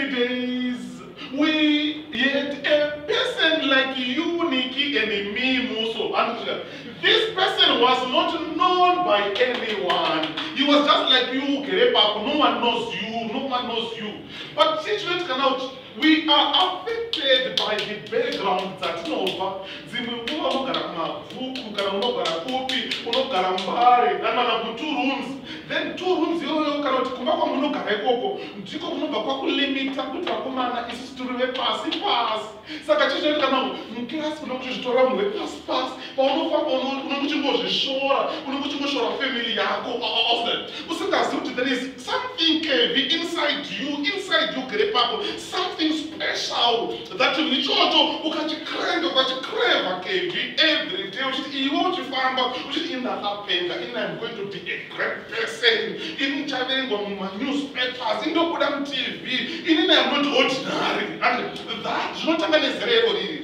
days, we had a person like you, Nikki, and me, Muso. And this person was not known by anyone. He was just like you, Kerepa. No one knows you. No one knows you. But situation can out. We are affected by the background that Nova, two rooms. Then 2 rooms, you cannot come back on Munoka, Jiko Munoka, limit Takumana is to the pass. Sakachin canal, class, no pass, Pono, Shore, Unuchimosho family, all of them. There is something inside you, Kerepapo, something special that you need to crave every day. You want to find out in that happened, and I'm going to be a great person. In traveling on newspapers, in the TV, in I'm not ordinary. And that's not necessarily.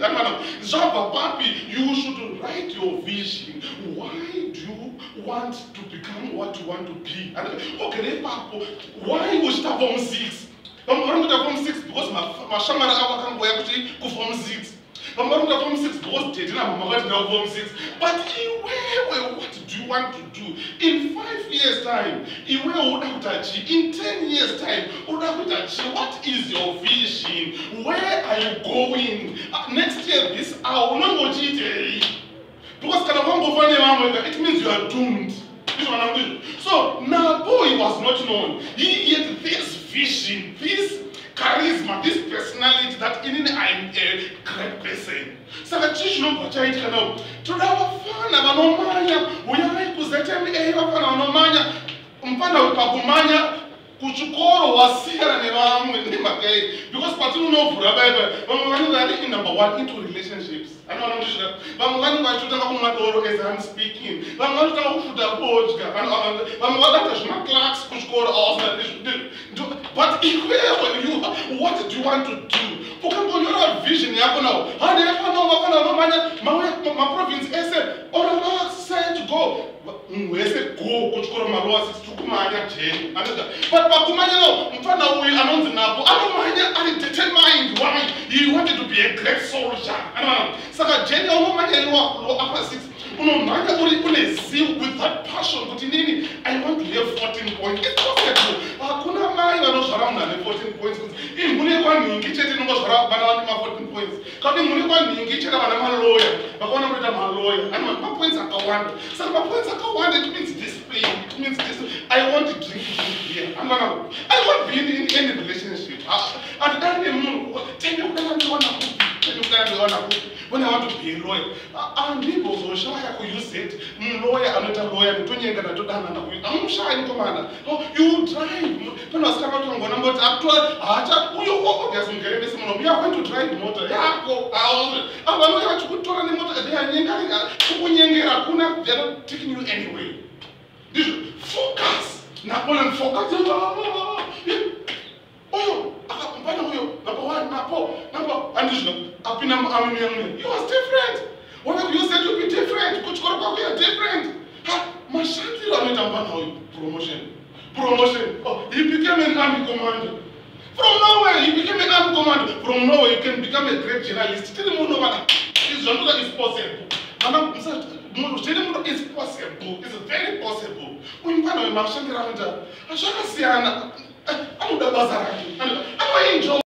Papi, you should write your vision. Why do you want to become what you want to be? And okay, why would you have Form 6? I'm going to Form 6 because my shamara can go to Form 6. I'm going to Form 6 because they didn't have Form 6. But what do you want to do? In 5 years' time, in 10 years' time, what is your vision? Where are you going? Next year, this hour, no more GT. Because it means you are doomed. So now boy was not known. He had this vision, this charisma, this personality that in I'm a great person. So the children of child can know. To our fan of Anomania, we are presenting a Anomania, Umpana Papumania. Kuchukoro wasira ni ramu ni makei because patinu no furabe bamugani ngani number 1 into relationships I know namushira bamugani ngachutaka kumadoro as I'm speaking bamugani ngachutaka kufuda bojga bamugani ngachutaka clerks kuchukoro also but if you what do you want to do ukambo your vision yako now hadi hapa no wakona manya ma province ese all said go mwese go kuchukoro maroa 6 tukumanya 10 but bakumanya no mfana uyu anonzi napo anomanya ali determined why he wanted to be a great soldier saka jeni omanya lo upper 6 unomanya uli zeal with that passion kuti nini I want to have 14 points it's possible hakuna mai vanozvara munhu ane 14 points kuti mune kwaningi chete nongozvara vana vane ma 14 points kandi mune kwaningi chete vana maloya vakaona kuita maloya ani ma points akawanda saka ma points akawanda it means discipline it means this I want to drink beer I want to be in any relationship and then tell me when I want to be a lawyer and people so shy who use it lawyer another lawyer ntonyenga na todana na kuyi amshayi komana you drive when was coming to ngona but actual acha uyo woko byazungere bese muno we are going to drive motor yako abantu yachukutora ne motor yanyenga kukunyengera kuna they are not taking you anyway this focus Napoleon focus Mpana huyo, you was different. What you said to be different? Kuchukoro kwa kuya different. Mashanti la nita mpana huyo. Promotion. Oh, he became an army commander. From nowhere, he became an army commander. From nowhere, you can become a great journalist. Tell him no it's possible. It's possible. It's very possible. Mpana huyo, mashanti la nita. Ashaka siana. I'm enjoy.